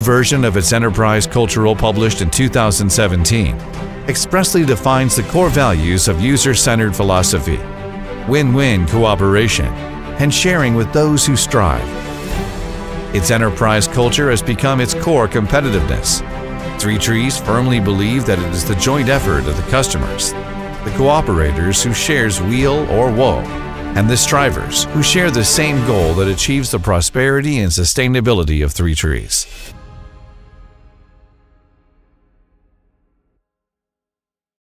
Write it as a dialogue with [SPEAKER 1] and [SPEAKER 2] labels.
[SPEAKER 1] version of its enterprise cultural published in 2017 expressly defines the core values of user-centered philosophy, win-win cooperation, and sharing with those who strive. Its enterprise culture has become its core competitiveness. Three Trees firmly believe that it is the joint effort of the customers, the cooperators who shares weal or woe, and the strivers who share the same goal that achieves the prosperity and sustainability of Three Trees.